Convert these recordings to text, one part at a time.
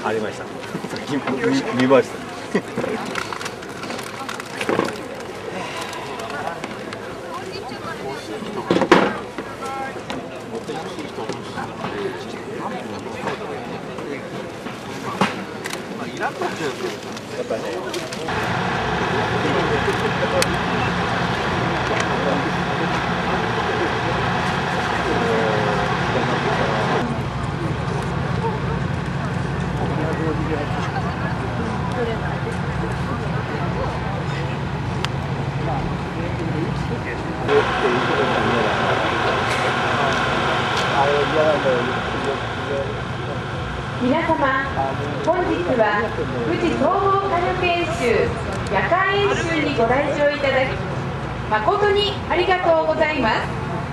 ありました。見ました。やっぱね。 皆様、本日は富士総合火力演習夜間演習にご来場いただき誠にありがとうございます。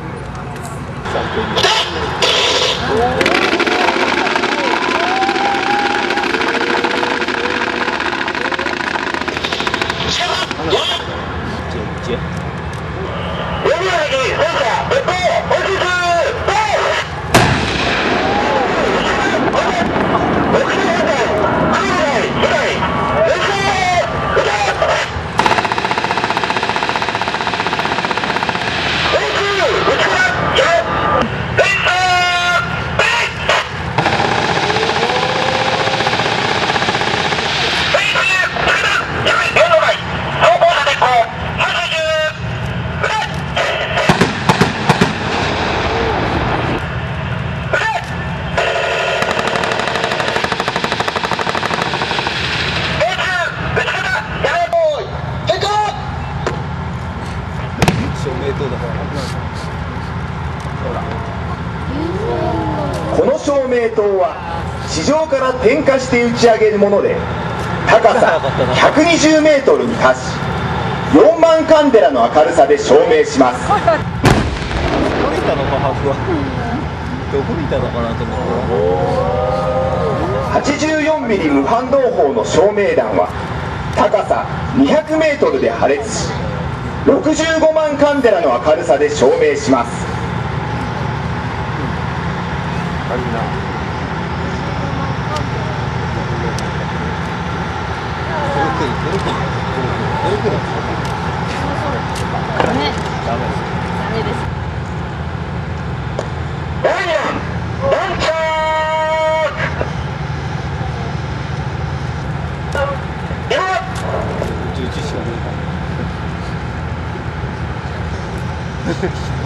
この照明灯は地上から点火して打ち上げるもので、高さ120メートルに達し4万カンデラの明るさで照明します。 どこにいたのかなと思って。 84ミリ無反動砲の照明弾は高さ200メートルで破裂し65万カンデラの明るさで照明します。 11しか出ない。